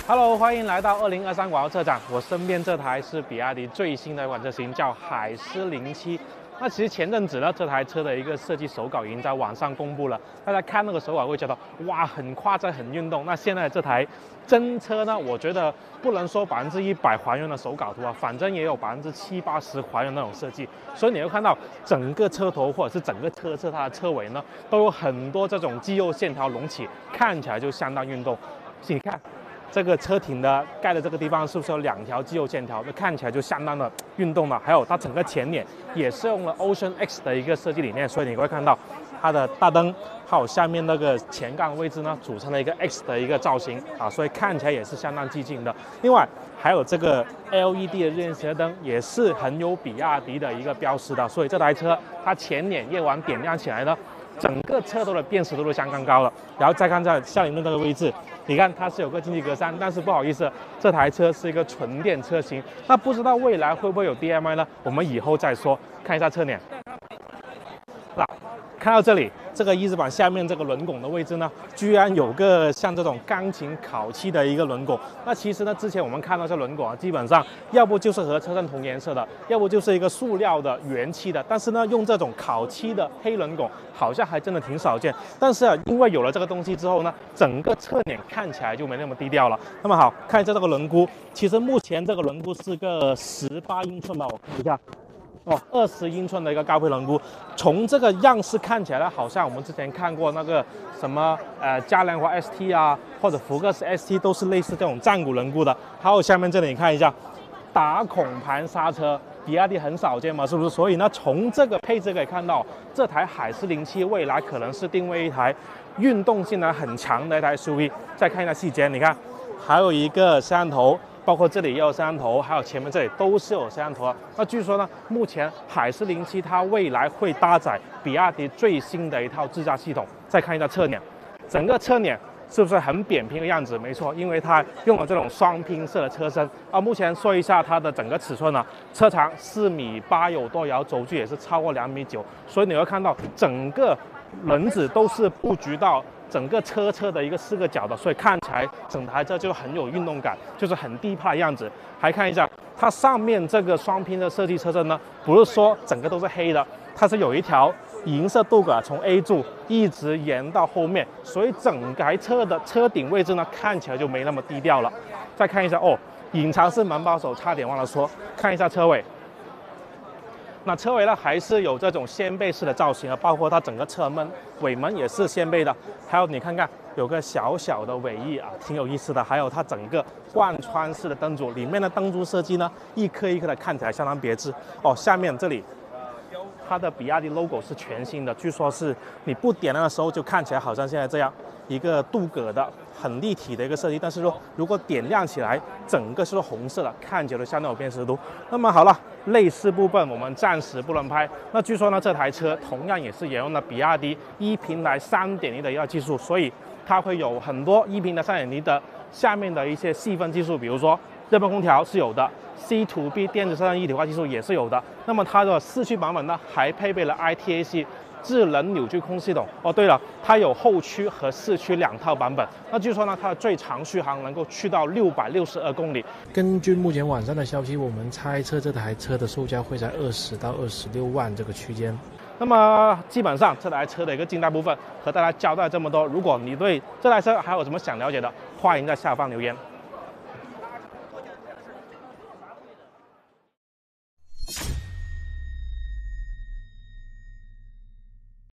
Hello， 欢迎来到2023广州车展。我身边这台是比亚迪最新的一款车型，叫海狮07。那其实前阵子呢，这台车的一个设计手稿已经在网上公布了，大家看那个手稿会觉得哇，很夸张，很运动。那现在这台真车呢，我觉得不能说100%还原的手稿图啊，反正也有70%、80%还原那种设计。所以你会看到整个车头或者是整个车侧它的车尾呢，都有很多这种肌肉线条隆起，看起来就相当运动。你看。这个车顶的盖的这个地方是不是有2条肌肉线条？那看起来就相当的运动了。还有它整个前脸也是用了 Ocean X 的一个设计理念，所以你会看到它的大灯还有下面那个前杠位置呢，组成了一个 X 的一个造型啊，所以看起来也是相当激进的。另外还有这个 LED 的日间行车灯也是很有比亚迪的一个标识的，所以这台车它前脸夜晚点亮起来呢，整个车头的辨识度都相当高了。然后再看在下面的这个位置。你看它是有个进气格栅，但是不好意思，这台车是一个纯电车型，那不知道未来会不会有 DMI 呢？我们以后再说。看一下侧脸，那看到这里，这个翼子板下面这个轮拱的位置呢，居然有个像这种钢琴烤漆的一个轮拱。那其实呢，之前我们看到这轮拱啊，基本上要不就是和车身同颜色的，要不就是一个塑料的原漆的。但是呢，用这种烤漆的黑轮拱，好像还真的挺少见。但是啊，因为有了这个东西之后呢，整个侧脸看起来就没那么低调了。那么好，看一下这个轮毂，其实目前这个轮毂是个18英寸吧，我看一下。20英寸的一个高配轮毂，从这个样式看起来呢，好像我们之前看过那个什么嘉年华 ST 啊，或者福克斯 ST 都是类似这种战鼓轮毂的。还有下面这里你看一下，打孔盘刹车，比亚迪很少见嘛，是不是？所以呢，从这个配置可以看到，这台海狮07未来可能是定位一台运动性能很强的一台 SUV。再看一下细节，你看还有一个摄像头。包括这里也有摄像头，还有前面这里都是有摄像头的。那据说呢，目前海狮07它未来会搭载比亚迪最新的一套智驾系统。再看一下侧脸，整个侧脸是不是很扁平的样子？没错，因为它用了这种双拼色的车身啊。目前说一下它的整个尺寸呢，车长4.8米有多，然后轴距也是超过2.9米，所以你会看到整个轮子都是布局到整个车侧的一个4个角的，所以看起来整台车就很有运动感，就是很低趴的样子。还看一下它上面这个双拼的设计车身呢，不是说整个都是黑的，它是有一条银色镀铬从 A 柱一直延到后面，所以整台车的车顶位置呢看起来就没那么低调了。再看一下隐藏式门把手差点忘了说，看一下车尾。那车尾呢还是有这种掀背式的造型啊，包括它整个车门尾门也是掀背的，还有你看看有个小小的尾翼啊，挺有意思的。还有它整个贯穿式的灯组，里面的灯珠设计呢一颗一颗的，看起来相当别致下面这里它的比亚迪 logo 是全新的，据说是你不点亮的时候就看起来好像现在这样一个镀铬的很立体的一个设计，但是说如果点亮起来，整个是红色的，看起来相当有辨识度。那么好了，内饰部分我们暂时不能拍。那据说呢，这台车同样也是沿用了比亚迪1平台3.0的一个技术，所以它会有很多1平台3.0的下面的一些细分技术，比如说热泵空调是有的。C2B 电子车辆一体化技术也是有的。那么它的4驱版本呢，还配备了 ITAC 智能扭矩控制系统。对了，它有后驱和4驱2套版本。那据说呢，它的最长续航能够去到662公里。根据目前网上的消息，我们猜测这台车的售价会在20到26万这个区间。那么基本上这台车的一个近代部分和大家交代这么多。如果你对这台车还有什么想了解的，欢迎在下方留言。